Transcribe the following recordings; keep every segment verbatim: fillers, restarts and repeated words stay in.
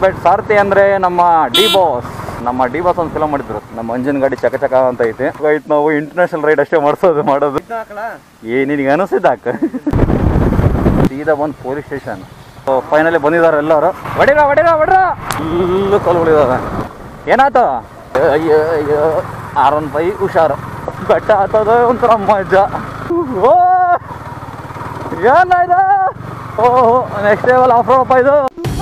But Sarathi ಅಂದರೆ ನಮ್ಮ D boss ನಮ್ಮ ಡಿ ಬಾಸ್ ಒಂದು ಫಿಲಮ್ ಮಾಡಿದ್ರು. ನಮ್ಮ ಮಂಜಿನ ಗಾಡಿ ಚಕ ಚಕ ಅಂತ ಐತಿ. ಆಯ್ತು ನಾವು ಇಂಟರ್ನ್ಯಾಷನಲ್ ರೈಡ್ ಅಷ್ಟೇ ಮಾಡಿಸೋದು ಮಾಡೋದು. ಏ ನಿನಗೆ ಅನಿಸಿದ್ದು ಹಾಕ ಸೀದಾ ಬಂದು ಪೊಲೀಸ್ ಸ್ಟೇಷನ್. ಸೊ ಫೈನಲಿ ಬಂದಿದ್ದಾರೆ ಎಲ್ಲರೂ. ಹೊಡಿರ ಹೊಡಿರ ಹೊಡ್ರ ಇಲ್ಲೂ ಕಲ್ಗಳಿದಾವೆ. ಏನಾಯ್ತು? ಅಯ್ಯೋ ಅಯ್ಯೋ ಆರ್ ಒನ್ ಫೈ ಹುಷಾರು. ಬೆಟ್ಟ ಹತ್ತದ ಒಂಥರ ಮಜಾ. ಓ ಏನಾಯ್ತು? ಓಹೋ ನೆಕ್ಸ್ಟ್ ಲೆವೆಲ್ ಆಫ್ ರೋಡಪ್ಪ ಇದು.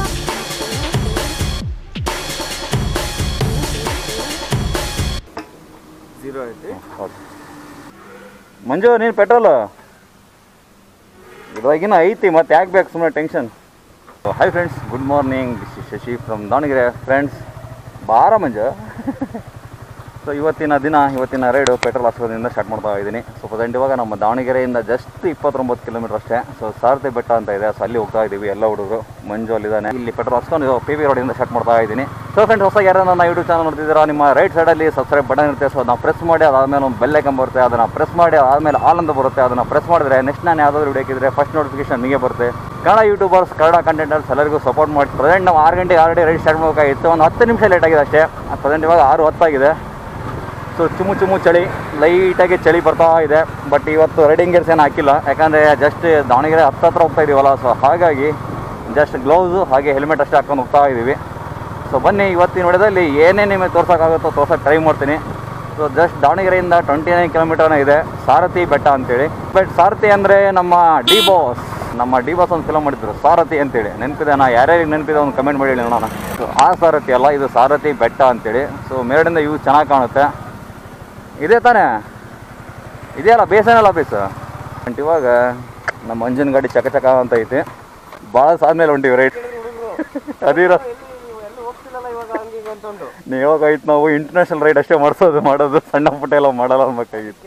ಜೀರೋ ಐತಿ. ಹೌದು ಮಂಜು, ನೀನು ಪೆಟ್ರೋಲು ಇದ್ರಾಗಿನ ಐತಿ, ಮತ್ತೆ ಯಾಕೆ ಬೇಕು ಸುಮ್ಮನೆ tension. Hi friends, good morning. This is Shashi from Davanagere. Friends ಬಾರ ಮಂಜು. ಸೊ ಇವತ್ತಿನ ದಿನ ಇವತ್ತಿನ ರೈಡು ಪೆಟ್ರೋಲ್ ಹಾಕ್ಸೋದ್ರಿಂದ ಸ್ಟಾರ್ಟ್ ಮಾಡ್ತಾ ಇದ್ದೀನಿ. ಸೊ ಪ್ರೆಸೆಂಟ್ ಇವಾಗ ನಮ್ಮ ದಾವಣಗೆರೆಯಿಂದ ಜಸ್ಟ್ ಇಪ್ಪತ್ತೊಂಬತ್ತು ಕಿಲೋಮೀಟರ್ ಅಷ್ಟೇ. ಸೊ ಸಾರಥಿ ಬೆಟ್ಟ ಅಂತ ಇದೆ, ಸೊ ಅಲ್ಲಿ ಹೋಗ್ತಾ ಇದ್ದೀವಿ ಎಲ್ಲ ಹುಡುಗರು. ಮಂಜು ಅಲ್ಲಿದ್ದಾನೆ. ಇಲ್ಲಿ ಪೆಟ್ರೋಲ್ ಹಾಕ್ಸ್ಕೊಂಡು ಪಿ ವಿ ರೋಡಿಂದ ಸ್ಟಾರ್ಟ್ ಮಾಡ್ತಾ ಇದ್ದೀನಿ. ಸೊ ಫ್ರೆಂಡ್ಸ್, ಹೊಸ ಯಾರು ನನ್ನ ಯೂಟ್ಯೂಬ್ ಚಾನಲ್ ನೋಡ್ತಿದ್ದೀರಾ, ನಿಮ್ಮ ರೈಟ್ ಸೈಡಲ್ಲಿ ಸಬ್ಸ್ಕ್ರೈಬ್ ಬಟನ್ ಇರುತ್ತೆ. ಸೊ ನಾವು ಪ್ರೆಸ್ ಮಾಡಿ ಅದಾದಮೇಲೆ ಒಂದು ಬೆಲ್ ಐಕನ್ ಬರುತ್ತೆ, ಅದನ್ನು ಪ್ರೆಸ್ ಮಾಡಿ ಆದಮೇಲೆ ಆಲ್ ಅಂತ ಬರುತ್ತೆ. ಅದನ್ನು ಪ್ರೆಸ್ ಮಾಡಿದ್ರೆ ನೆಕ್ಸ್ಟ್ ನಾನು ಯಾವುದಾದ್ರು ವಿಡಿಯೋ ಹಾಕಿದ್ರೆ ಫಸ್ಟ್ ನೋಟಿಫಿಕೇಶನ್ ನಿಮಗೆ ಬರುತ್ತೆ. ಕನ್ನಡ ಯೂಟ್ಯೂಬರ್ಸ್, ಕನ್ನಡ ಕಂಟೆಂಟರ್ಸ್ ಎಲ್ಲರಿಗೂ ಸಪೋರ್ಟ್ ಮಾಡಿ. ಪ್ರೆಸೆಂಟ್ ನಾವು ಆರು ಗಂಟೆಗೆ ಆಲ್ರೆಡಿ ರೈಡ್ ಸ್ಟಾರ್ಟ್ ಮಾಡಬೇಕಾಗಿತ್ತು. ಒಂದು ಹತ್ತು ನಿಮಿಷ ಲೇಟ್ ಆಗಿದೆ ಅಷ್ಟೇ. ಪ್ರೆಸೆಂಟ್ ಇವಾಗ ಆರು ಹೊತ್ತಾಗಿದೆ. ಸೊ ಚುಮು ಚುಮು ಚಳಿ, ಲೈಟಾಗಿ ಚಳಿ ಬರ್ತಾ ಇದೆ. ಬಟ್ ಇವತ್ತು ರೈಡಿಂಗ್ ಗೇರ್ಸ್ ಏನು ಹಾಕಿಲ್ಲ, ಯಾಕಂದರೆ ಜಸ್ಟ್ ದಾವಣಗೆರೆ ಹತ್ತು ಹತ್ರ ಹೋಗ್ತಾ ಇದ್ದೀವಲ್ಲ. ಸೊ ಹಾಗಾಗಿ ಜಸ್ಟ್ ಗ್ಲೌಸು ಹಾಗೆ ಹೆಲ್ಮೆಟ್ ಅಷ್ಟೇ ಹಾಕೊಂಡು ಹೋಗ್ತಾ ಇದ್ದೀವಿ. ಸೊ ಬನ್ನಿ, ಇವತ್ತಿನ ವಿಡಿಯೋದಲ್ಲಿ ಏನೇ ನಿಮಗೆ ತೋರ್ಸೋಕ್ಕಾಗುತ್ತೋ ತೋರ್ಸೋಕ್ಕೆ ಟ್ರೈ ಮಾಡ್ತೀನಿ. ಸೊ ಜಸ್ಟ್ ದಾವಣಗೆರೆಯಿಂದ ಟ್ವೆಂಟಿ ನೈನ್ ಕಿಲೋಮೀಟರ್ನ ಇದೆ ಸಾರಥಿ ಬೆಟ್ಟ ಅಂತೇಳಿ. ಬಟ್ ಸಾರಥಿ ಅಂದರೆ ನಮ್ಮ ಡಿ ಬಾಸ್ ನಮ್ಮ ಡಿ ಬಾಸ್ ಒಂದು ಫಿಲಮ್ ಮಾಡಿದ್ರು, ಸಾರಥಿ ಅಂತೇಳಿ. ನೆನಪಿದೆ ನಾ ಯಾರ್ಯಾರಿಗೆ ನೆನಪಿದೆ ಒಂದು ಕಮೆಂಟ್ ಮಾಡಿ ಹೇಳಿ ನೋಡೋಣ. ಸೊ ಆ ಸಾರಥಿ ಅಲ್ಲ, ಇದು ಸಾರಥಿ ಬೆಟ್ಟ ಅಂತೇಳಿ. ಸೊ ಮೇಲಿಂದ ಇವು ಚೆನ್ನಾಗಿ ಕಾಣುತ್ತೆ. ಇದೇ ತಾನೇ ಇದೆಯಲ್ಲ ಬೇಸನಲ್ಲ ಬೇಸ. ಅಂಟ್ ಇವಾಗ ನಮ್ಮ ಮಂಜಿನ ಗಾಡಿ ಚಕ ಚಕ ಅಂತ ಐತಿ. ಭಾಳ ಸಾದ್ಮೇಲೆ ಹೊಂಟಿವಿ ರೈಟ್. ಅದಿರೋ ನೀವು ಇವಾಗಾಯ್ತು ನಾವು ಇಂಟರ್ನ್ಯಾಷನಲ್ ರೈಡ್ ಅಷ್ಟೇ ಮಾಡಿಸೋದು ಮಾಡೋದು ಸಣ್ಣ ಪುಟ್ಟ ಎಲ್ಲ ಮಾಡಲ್ಲ ಅನ್ಬೇಕಾಗಿತ್ತು.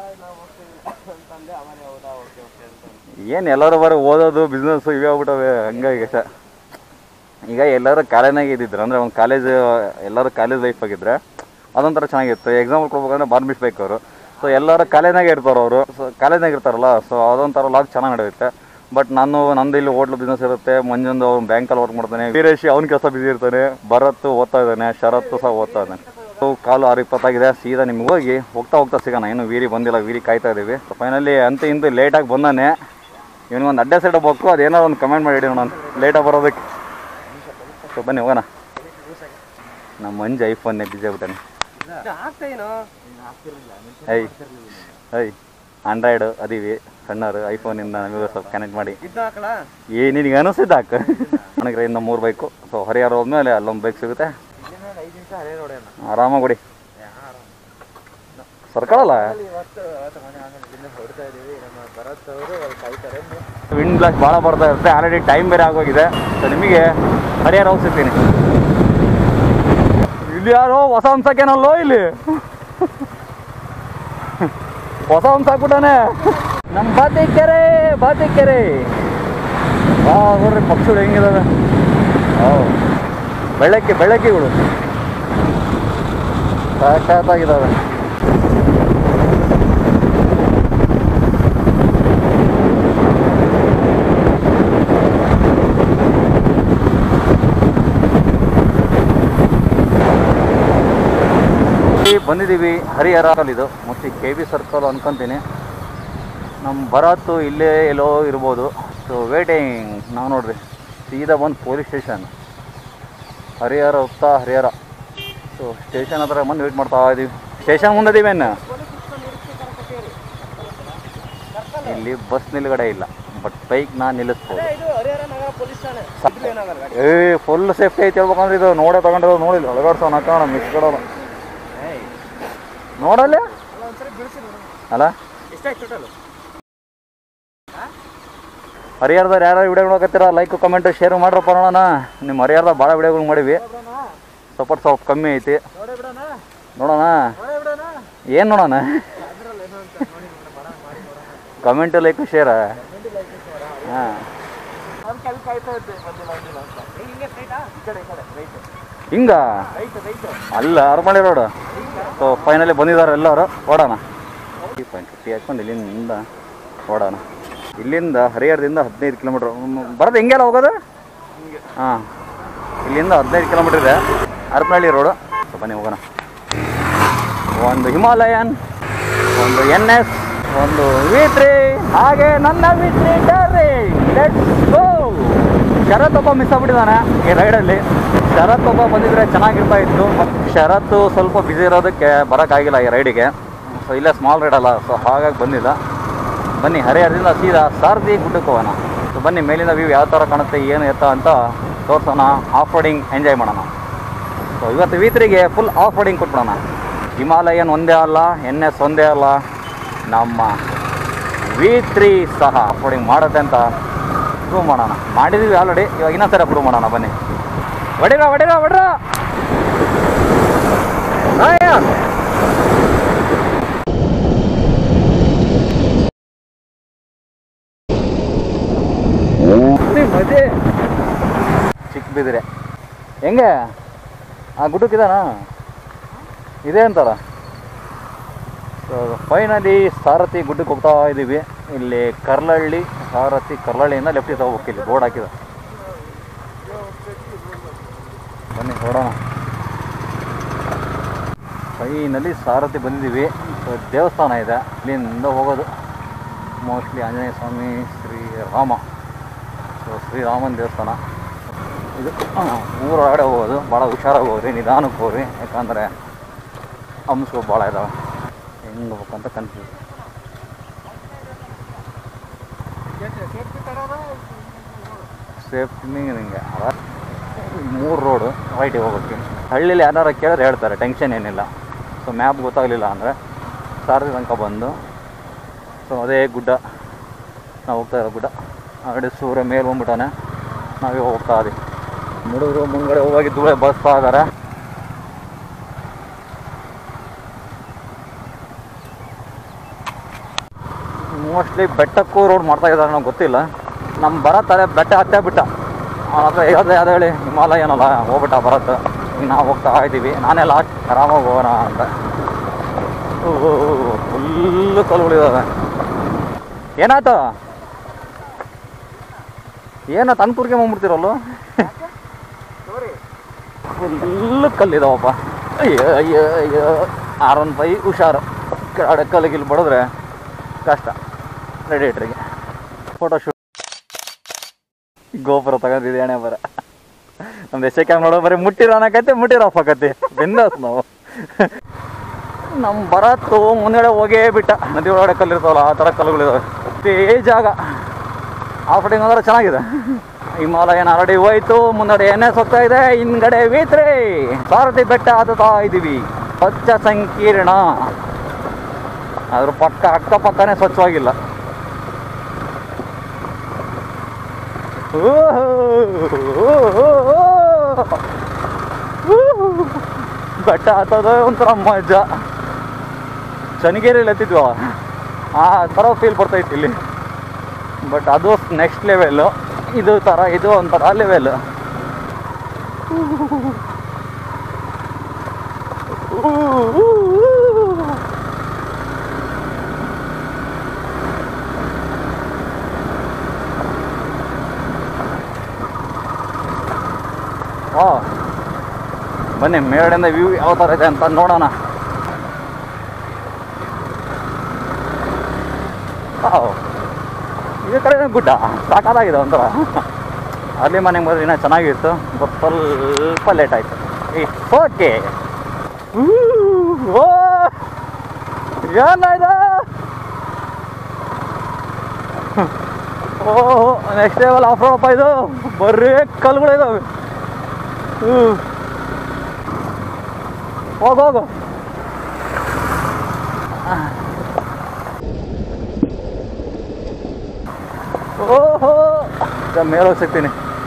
ಏನು ಎಲ್ಲರೂ ಬರೋ ಓದೋದು ಬಿಸ್ನೆಸ್ಸು ಇವೇ ಆಗ್ಬಿಟ್ಟವೆ. ಹಂಗಾಗಿ ಈಗ ಎಲ್ಲರೂ ಕಾಲೇಜಾಗೆ ಇದ್ದಿದ್ರು, ಅಂದರೆ ಒಂದು ಕಾಲೇಜ್ ಎಲ್ಲರೂ ಕಾಲೇಜ್ ಲೈಫ್ ಆಗಿದ್ರೆ ಅದೊಂಥರ ಚೆನ್ನಾಗಿತ್ತು. ಎಕ್ಸಾಂಪಲ್ ಕೊಡ್ಬೇಕಂದ್ರೆ ಬಾರ್ಮಿಸ್ ಬೈಕ್ ಅವರು. ಸೊ ಎಲ್ಲರೂ ಕಾಲೇಜ್ನಾಗೆ ಇರ್ತಾರೆ ಅವರು. ಸೊ ಕಾಲೇಜ್ನಾಗ ಇರ್ತಾರಲ್ಲ, ಸೊ ಅದೊಂಥರ ಲಾಗ್ ಚೆನ್ನಾಗಿ ನಡೆಯುತ್ತೆ. ಬಟ್ ನಾನು ನಂದು ಇಲ್ಲಿ ಹೋಟ್ಲು ಬಿಸ್ನೆಸ್ ಇರುತ್ತೆ. ಮಂಜೊಂದು ಅವ್ನು ಬ್ಯಾಂಕಲ್ಲಿ ವರ್ಕ್ ಮಾಡ್ತಾನೆ. ವೀರೇಶಿ ಅವ್ನ ಕೆಲಸ ಬಿಸಿ ಇರ್ತಾನೆ. ಭರತ್ ಓದ್ತಾ ಇದ್ದಾನೆ. ಶರತ್ತು ಸಹ ಓದ್ತಾ ಇದ್ದಾನೆ. ಸೊ ಕಾಲು ಆರು ಇಪ್ಪತ್ತಾಗಿದೆ. ಸೀದಾ ನಿಮ್ಗೆ ಹೋಗಿ ಹೋಗ್ತಾ ಹೋಗ್ತಾ ಸಿಗೋಣ. ಇನ್ನು ವೀರಿ ಬಂದಿಲ್ಲ, ವೀರಿ ಕಾಯ್ತಾ ಇದ್ದೀವಿ. ಸೊ ಫೈನಲಿ ಅಂತೂ ಇಂತೂ ಲೇಟಾಗಿ ಬಂದಾನೆ. ಇವನಿಗೊಂದು ಅಡ್ಡೆ ಸೈಡ್ ಹೋಗ್ಬೇಕು, ಅದೇನೋ ಒಂದು ಕಮೆಂಟ್ ಮಾಡಿ ನಾನು ಲೇಟಾಗಿ ಬರೋದಕ್ಕೆ. ಸೊ ಬನ್ನಿ ಹೋಗೋಣ. ನಮ್ಮ ಮಂಜು ಐಫೋನ್ನೇ ಬಿಜಿ ಆಗ್ಬಿಟ್ಟಾನೆ. ಐ ಐ ಆಂಡ್ರಾಯ್ಡು ಅದೀವಿ ಸಣ್ಣರು. ಐಫೋನಿಂದ ನಮಗೆ ಸ್ವಲ್ಪ ಕನೆಕ್ಟ್ ಮಾಡಿ. ಏ ನಿನಗೆ ಅನಿಸಿದ್ದು ಹಾಕ ನನಗೆ ಇನ್ನು ಮೂರು ಬೈಕು. ಸೊ ಹರಿಹರ ಹೋದ್ಮೇಲೆ ಅಲ್ಲೊಂದು ಬೈಕ್ ಸಿಗುತ್ತೆ, ಆರಾಮಾಗಿ ಹೊಡಿ. ಸರ್ಕಳಲ್ಲ ವಿಂಡ್ ಬ್ಲಾಸ್ಟ್ ಭಾಳ ಬರ್ತಾ ಇರುತ್ತೆ. ಆಲ್ರೆಡಿ ಟೈಮ್ ಬೇರೆ ಆಗೋಗಿದೆ. ಸೊ ನಿಮಗೆ ಹರಿಹರ ಹೋಗ್ಸಿರ್ತೀನಿ. ಇಲ್ಲಿ ಯಾರೋ ಹೊಸ ಹಂಸಕ್ಕೇನಲ್ಲೋ, ಇಲ್ಲಿ ಹೊಸ ಹಂಸ ಹಾಕ್ಬಿಟ್ಟಾನೆ. ನಮ್ಮ ಬಾತಿಕೆರೆ ಬಾತಿಕೆರೆ ಹಾ ನೋಡ್ರಿ ಪಕ್ಷಿಗಳು ಹೆಂಗಿದಾವೆ. ಹೌದು ಬೆಳಗ್ಗೆ ಬೆಳಗ್ಗೆಗಳು ಸಾಕಾಗಿದ್ದಾವೆ. ಬಂದಿದ್ದೀವಿ ಹರಿಹರ. ಇದು ಮೋಸ್ಟ್ಲಿ ಕೆ ಬಿ ಸರ್ಕಲ್ ಅನ್ಕೊಂತೀನಿ. ನಮ್ಮ ಭರತ್ತು ಇಲ್ಲೇ ಎಲ್ಲೋ ಇರ್ಬೋದು. ಸೊ ವೇಟಿಂಗ್ ನಾವು ನೋಡ್ರಿ ಸೀದಾ ಬಂದು ಪೊಲೀಸ್ ಸ್ಟೇಷನ್ ಹರಿಹರ ಹೋಗ್ತಾ ಹರಿಹರ. ಸೊ ಸ್ಟೇಷನ್ ಹತ್ರ ಬಂದು ವೇಟ್ ಮಾಡ್ತಾ ಇದ್ದೀವಿ. ಸ್ಟೇಷನ್ ಮುಂದೆ ಇದೀವೇನು, ಇಲ್ಲಿ ಬಸ್ ನಿಲ್ಗಡೆ ಇಲ್ಲ, ಬಟ್ ಬೈಕ್ ನಾನು ನಿಲ್ಲಿಸ್ಬೋದು. ಏ ಫುಲ್ ಸೇಫ್ಟಿ ಐತಿ ಹೇಳ್ಬೇಕಂದ್ರೆ. ಇದು ನೋಡೇ ತಗೊಂಡಿರೋದು ನೋಡಿಲ್ಲ, ಒಳಗಾಡ್ಸೋಣ ಹಾಕೋಣ ಮಿಸ್ ಕೊಡೋಣ ನೋಡಲ್ಲ ಅಲ್ಲ. ಹರಿಹರದವ್ರು ಯಾರು ವಿಡಿಯೋ ನೋಡಕತ್ತೀರ, ಲೈಕ್ ಕಮೆಂಟ್ ಶೇರ್ ಮಾಡ್ರಪ್ಪ ನೋಡೋಣ. ನಿಮ್ಮ ಹರಿಹರದ ಭಾಳ ವಿಡಿಯೋಗಳು ಮಾಡಿವಿ. ಸಪೋರ್ಟ್ ಸ್ವಲ್ಪ ಕಮ್ಮಿ ಐತಿ. ನೋಡೋಣ ಏನು ನೋಡೋಣ. Comment like share. ಹಾಂ ಹಿಂಗ ಅಲ್ಲ ಅರಮನೆ ರೋಡ್. ಸೊ ಫೈನಲಿ ಬಂದಿದ್ದಾರೆ ಎಲ್ಲರೂ. ಓಡೋಣ ಫಿಫ್ಟಿ ಹಾಕ್ಕೊಂಡು ಇಲ್ಲಿಂದ ಓಡೋಣ. ಇಲ್ಲಿಂದ ಹರಿಹರದಿಂದ ಹದಿನೈದು ಕಿಲೋಮೀಟ್ರ್ ಬರೋದು. ಹೆಂಗೆಲ್ಲ ಹೋಗೋದು? ಹಾಂ ಇಲ್ಲಿಂದ ಹದಿನೈದು ಕಿಲೋಮೀಟರ್ ಇದೆ ಹರಪನಹಳ್ಳಿ ರೋಡು. ಸೊ ಬನ್ನಿ ಹೋಗೋಣ. ಒಂದು ಹಿಮಾಲಯನ್, ಒಂದು ಎನ್ ಎಸ್, ಒಂದು ವಿ ತ್ರೀ, ಹಾಗೆ ನನ್ನ ವಿ ತ್ರೀ ಡರ್ರಿ. Let's go. ಶರತ್ ಒಬ್ಬ ಮಿಸ್ ಆಗ್ಬಿಟ್ಟಿದ್ದಾನೆ ಈ ರೈಡಲ್ಲಿ. ಶರತ್ ಒಬ್ಬ ಬಂದಿದ್ರೆ ಚೆನ್ನಾಗಿರ್ತಾ ಇತ್ತು. ಶರತ್ತು ಸ್ವಲ್ಪ ಬ್ಯುಸಿ ಇರೋದಕ್ಕೆ ಬರೋಕ್ಕಾಗಿಲ್ಲ ಈ ರೈಡಿಗೆ. ಸೊ ಇಲ್ಲೇ ಸ್ಮಾಲ್ ರೈಡ್ ಅಲ್ಲ, ಸೊ ಹಾಗಾಗಿ ಬಂದಿಲ್ಲ. ಬನ್ನಿ ಹರಿಹರದಿಂದ ಸೀದಾ ಸಾರಥಿ ಗುಡ್ಡಕ್ಕೆ ಹೋಗೋಣ. ಸೊ ಬನ್ನಿ ಮೇಲಿಂದ ವ್ಯೂ ಯಾವ ಥರ ಕಾಣುತ್ತೆ ಏನು ಎತ್ತ ಅಂತ ತೋರಿಸೋಣ. ಆಫ್ ರೋಡಿಂಗ್ ಎಂಜಾಯ್ ಮಾಡೋಣ. ಸೊ ಇವತ್ತು ವಿ ತ್ರೀಗೆ ಫುಲ್ ಆಫ್ ರೋಡಿಂಗ್ ಕೊಟ್ಬಿಡೋಣ. ಹಿಮಾಲಯನ್ ಒಂದೇ ಅಲ್ಲ, ಎನ್ ಎಸ್ ಒಂದೇ ಅಲ್ಲ, ನಮ್ಮ ವಿ ತ್ರೀ ಸಹ ಆಫ್ ರೋಡಿಂಗ್ ಮಾಡುತ್ತೆ ಅಂತ ಪ್ರೂವ್ ಮಾಡೋಣ. ಮಾಡಿದ್ದೀವಿ ಆಲ್ರೆಡಿ, ಇವಾಗ ಇನ್ನೊಂದ್ಸಲ ಪ್ರೂವ್ ಮಾಡೋಣ. ಬನ್ನಿ ಹೊಡಿರ ಹೊಡಿರ ಹೊಡ್ರ. ಮಜೆ ಚಿಕ್ಕ ಬಿದ್ರೆ ಹೆಂಗೆ ಆ ಗುಡ್ಡಕ್ಕಿದಾನ ಇದೆ ಅಂತಾರ. ಸೊ ಫೈನಲಿ ಸಾರಥಿ ಗುಡ್ಡಕ್ಕೆ ಹೋಗ್ತಾ ಇದ್ದೀವಿ. ಇಲ್ಲಿ ಕರ್ಲಹಳ್ಳಿ ಸಾರಥಿ, ಕರ್ಲಹಳ್ಳಿಯಿಂದ ಲೆಫ್ಟಿಗೆ ತಗೋಬೇಕು. ಇಲ್ಲಿ ಬೋರ್ಡ್ ಹಾಕಿದ. ಬನ್ನಿ ಹೊಡೋಣ. ಫೈನಲಿ ಸಾರಥಿ ಬಂದಿದ್ದೀವಿ. ಸೊ ದೇವಸ್ಥಾನ ಇದೆ, ಇಲ್ಲಿಂದ ಹೋಗೋದು ಮೋಸ್ಟ್ಲಿ ಆಂಜನೇಯ ಸ್ವಾಮಿ, ಶ್ರೀರಾಮ. ಸೊ ಶ್ರೀರಾಮನ ದೇವಸ್ಥಾನ ಇದು. ಊರೊಳಗಡೆ ಹೋಗೋದು, ಭಾಳ ಹುಷಾರಾಗಿ ಹೋಗ್ರಿ, ನಿಧಾನಕ್ಕೆ ಹೋಗ್ರಿ, ಯಾಕಂದರೆ ಅಂಶಗಳು ಭಾಳ ಇದ್ದಾವೆ. ಹೆಂಗೆ ಹೋಗ್ಬೇಕಂತ ಕನ್ಫ್ಯೂಸ್. ಸೇಫ್ಟಿ ನಿಂಗೆ ಮೂರು ರೋಡು ರೈಟಿಗೆ ಹೋಗೋಕ್ಕೆ. ಹಳ್ಳಿಲಿ ಯಾರು ಕೇಳಿದ್ರೆ ಹೇಳ್ತಾರೆ, ಟೆನ್ಷನ್ ಏನಿಲ್ಲ. ಸೊ ಮ್ಯಾಪ್ ಗೊತ್ತಾಗಲಿಲ್ಲ ಅಂದರೆ ಸಾರಥಿ ತನಕ ಬಂದು, ಸೊ ಅದೇ ಗುಡ್ಡ ನಾವು ಹೋಗ್ತಾ ಇರೋ ಗುಡ್ಡ. ಆಲ್ರೆಡಿ ಸೂರ್ಯ ಮೇಲೆ ಬಂದ್ಬಿಟ್ಟಾನೆ, ನಾವೇ ಹೋಗ್ತಾ ಇದ್ದೀವಿ. ಹುಡುಗರು ಮುಂಗಡೆ ಹೋಗಿ ದೂರ ಬಸ್ತಾ ಇದ್ದಾರೆ. ಮೋಸ್ಟ್ಲಿ ಬೆಟ್ಟಕ್ಕೂ ರೋಡ್ ಮಾಡ್ತಾ ಇದ್ದಾರೆ, ನಾವು ಗೊತ್ತಿಲ್ಲ. ನಮ್ಮ ಬರತ್ತಾರೆ ಬೆಟ್ಟ ಹತ್ತೇ ಬಿಟ್ಟ ಆದರೆ ಯಾವುದೇ ಯಾವುದೇ ಹೇಳಿ ಹಿಮಾಲಯನಲ್ಲ ಹೋಗ್ಬಿಟ್ಟ ಬರತ್ತೆ. ಈಗ ನಾವು ಹೋಗ್ತಾ ಇದ್ದೀವಿ. ನಾನೇ ಲಾಸ್ಟ್ ಆರಾಮಾಗಿ ಹೋಗೋಣ ಅಂತ. ಫುಲ್ಲು ಕಲ್ಲುಗಳಿದ್ದಾವೆ. ಏನಾಯ್ತು ಏನ ತನ್ಪುರ್ಗೆ ಬಂದ್ಬಿಡ್ತಿರಲ್ಲ. ಫುಲ್ಲು ಕಲ್ಲಿದಾವಪ್ಪ. ಅಯ್ಯೋ ಅಯ್ಯೋ ಅಯ್ಯೋ ಆರ್ ಒನ್ ಫೈ ಹುಷಾರು. ಕಡೆ ಕಲ್ಲಿಗಿಲ್ಲಿ ಬಡಿದ್ರೆ ಕಷ್ಟ. ರೆಡಿಟ್ರಿಗೆ ಫೋಟೋ ಶೂಟ್ ಗೋಪುರ ತಗೊಂಡಿದ್ದೆ ಎಣೆ ಬರ. ನಮ್ದು ಎಷ್ಟೇ ಕ್ಯಾಮ್ ನೋಡೋ ಬರೀ ಮುಟ್ಟಿರೋ ಅನ್ನಕತ್ತೆ, ಮುಟ್ಟಿರೋ ಆಕತ್ತೆ. ಬೆಂದಾಸ್ ನಾವು. ನಮ್ಮ ಬರತ್ತು ಮುಂದೆಗಡೆ ಹೋಗೇ ಬಿಟ್ಟ. ನದಿ ಒಳಗಡೆ ಕಲ್ಲಿರ್ತಾವಲ್ಲ ಆ ಥರ ಕಲ್ಲುಗಳಿದಾವೆ. ಅಷ್ಟೇ ಜಾಗ ಆಫ್ ರೋಡಿಂಗ್ ಅಂದ್ರೆ ಚೆನ್ನಾಗಿದೆ. ಹಿಮಾಲಯನ್ ಆಲ್ರೆಡಿ ಹೋಯ್ತು, ಮುಂದಡೆ ಎನ್ ಎಸ್ ಹೋಗ್ತಾ ಇದೆ, ಹಿಂದ್ಗಡೆ ವಿ ತ್ರೀ ಸಾರಥಿ ಬೆಟ್ಟ ಹತ್ತುತ್ತಾ ಇದ್ದೀವಿ. ಸ್ವಚ್ಛ ಸಂಕೀರ್ಣ, ಅದ್ರ ಪಕ್ಕ ಅಕ್ಕಪಕ್ಕನೇ ಸ್ವಚ್ಛವಾಗಿಲ್ಲ. ಬೆಟ್ಟ ಹತ್ತೋದು ಒಂಥರ ಮಜಾ. ಚನ್ನಗಿರಿಯಲ್ಲಿ ಹತ್ತಿದ್ವ ಆ ಥರ ಫೀಲ್ ಬರ್ತೈತಿ ಇಲ್ಲಿ. ಬಟ್ ಅದು ನೆಕ್ಸ್ಟ್ ಲೆವೆಲ್ಲು. ಇದು ಥರ ಇದು ಒಂಥರ ಲೆವೆಲ್. ವಾ ಬನ್ನಿ ಮೇಲ್ಗಡೆಯಿಂದ ವ್ಯೂ ಯಾವ ಥರ ಇದೆ ಅಂತ ನೋಡೋಣ. ಇದೇ ಕಡೆ ಗುಡ್ಡ ಸಾಕಾಗಿದೆ ಒಂಥರ. ಅಲ್ಲಿ ಮನೆಗೆ ಬಂದ್ರೆ ಇನ್ನೂ ಚೆನ್ನಾಗಿತ್ತು, ಬಟ್ ಸ್ವಲ್ಪ ಲೇಟ್ ಆಯಿತು. It's okay. ಓ ಏನಾಯ್ತು? ಓಹೋ ನೆಕ್ಸ್ಟ್ ಲೆವೆಲ್ ಆಫ್ ರೋಡಪ್ಪ ಇದು. ಬರೀ ಕಲ್ಲುಗಳಿದಾವೆ. ಹ್ಞೂ ಹೋಗು ಹೋಗು. ಓಹೋ ಮೇಲೆ ಹೋಗಿ ಸಿಗ್ತೀನಿ.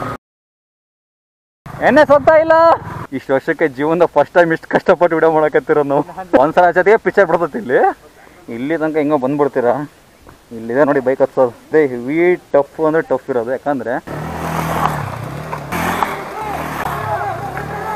ಎಣ್ಣೆ ಹೋಗ್ತಾ ಇಲ್ಲ. ಇಷ್ಟು ವರ್ಷಕ್ಕೆ ಜೀವನದ ಫಸ್ಟ್ ಟೈಮ್ ಇಷ್ಟು ಕಷ್ಟಪಟ್ಟು ವಿಡಿಯೋ ಮಾಡಕತ್ತಿರೋದು ನಾವು. ಒಂದ್ಸಲ ಜೊತೆಗೆ ಪಿಕ್ಚರ್ ಬಿಡ್ತೈತಿ. ಇಲ್ಲಿ ಇಲ್ಲಿ ತನಕ ಹಿಂಗೋ ಬಂದ್ಬಿಡ್ತೀರಾ. ಇಲ್ಲಿದೆ ನೋಡಿ ಬೈಕ್ ಹತ್ಸೋದು. ಅದೇ ಹೆವಿ ಟಫ್ ಅಂದರೆ ಟಫ್ ಇರೋದು. ಯಾಕಂದರೆ